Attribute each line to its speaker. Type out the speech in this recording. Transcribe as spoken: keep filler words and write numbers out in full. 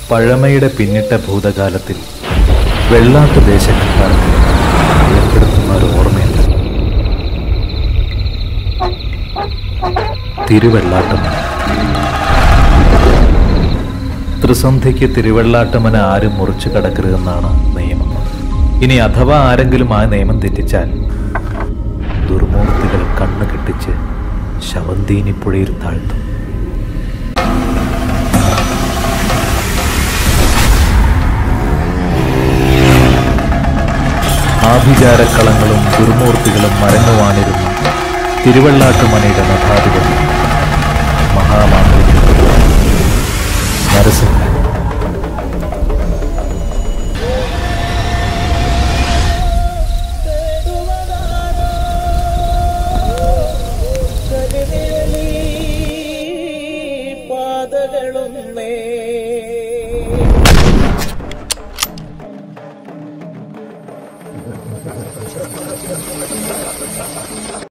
Speaker 1: പഴമയുടെ പിന്നിട്ട ഭൂതകാലത്തിൽ വെള്ളാട്ട് ദേശക്കാർക്ക് ഏർപ്പെടുത്തുന്ന ഒരു ഓർമ്മയുണ്ട്. തിരുവെള്ളാട്ടമന. ത്രിസന്ധ്യയ്ക്ക് തിരുവെള്ളാട്ടമന ആരും മുറിച്ചു കടക്കരുതെന്നാണ് നിയമം. ഇനി അഥവാ ആരെങ്കിലും ആ നിയമം തെറ്റിച്ചാൽ ദുർമൂർത്തികൾ കണ്ണു കെട്ടിച്ച് ശവന്തീനിപ്പുഴയിൽ താഴ്ത്തും. ആഭിചാരക്കളങ്ങളും ദുർമൂർത്തികളും മരങ്ങുവാണിരുന്ന തിരുവെള്ളാട്ടുമനയുടെ മഠാധിപതി മഹാമാന്ത്രികൻ